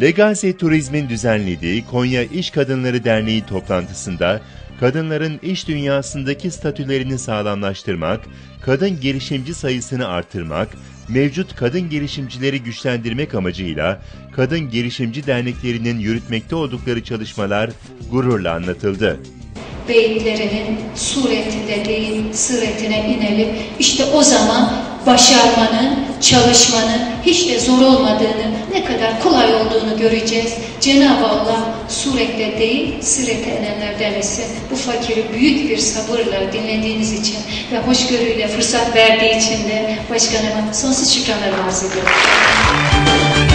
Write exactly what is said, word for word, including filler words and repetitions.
Legacy Turizm'in düzenlediği Konya İş Kadınları Derneği toplantısında kadınların iş dünyasındaki statülerini sağlamlaştırmak, kadın girişimci sayısını artırmak, mevcut kadın girişimcileri güçlendirmek amacıyla kadın girişimci derneklerinin yürütmekte oldukları çalışmalar gururla anlatıldı. Beyitlerinin suretinde değil, sıretine inelim. İşte o zaman başarmanın, çalışmanın hiç de zor olmadığını, ne kadar kolay olduğunu göreceğiz. Cenab-ı Allah surette değil, sirete inenlerden etsin. Bu fakiri büyük bir sabırla dinlediğiniz için ve hoşgörüyle fırsat verdiği için de başkanıma sonsuz şükranlar arz ediyorum.